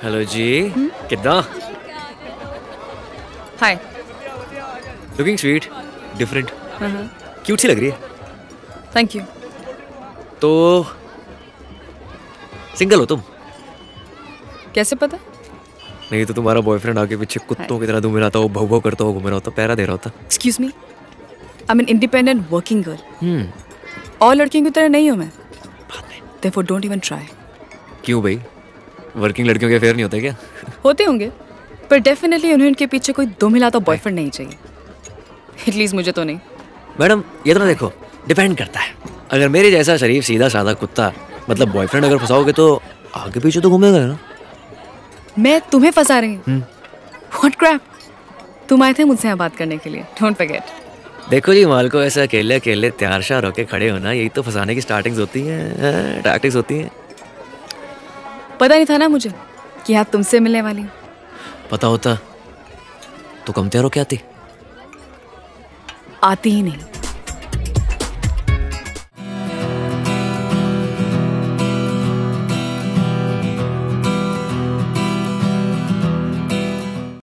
Hello जी कितना hi looking sweet different cute सी लग रही है थैंक यू तो सिंगल हो तुम कैसे पता नहीं तो तुम्हारा बॉयफ्रेंड आगे पीछे कुत्तों की तरह घूम रहा था वो भौ भौ करता हुआ घूम रहा होता पैरा दे रहा होता excuse me I am an independent working girl और लड़कियों की तरह नहीं हूँ मैं Therefore don't even try. क्यों भाई वर्किंग लड़कियों के अफेयर नहीं होते क्या होते होंगे पर डेफिनेटली उन्हें उनके पीछे कोई दो मिलाता बॉयफ्रेंड नहीं चाहिए एटलीस्ट मुझे तो नहीं मैडम ये तो देखो डिपेंड करता है अगर मेरे जैसा शरीफ सीधा साधा कुत्ता मतलब बॉयफ्रेंड अगर फंसाओगे तो आगे पीछे तो घूमेगा ना मैं तुम्हें फंसा रही हूँ व्हाट क्रैप तुम आए थे मुझसे यहाँ बात करने के लिए डोंट फॉरगेट देखो जी माल को ऐसा अकेले अकेले तैयार शार होके खड़े होना यही तो फंसाने की स्टार्टिंग्स होती हैं टैक्टिक्स होती हैं पता नहीं था ना मुझे कि आप तुमसे मिलने वाली हूँ पता होता तो कम तैयार हो क्या आती ही नहीं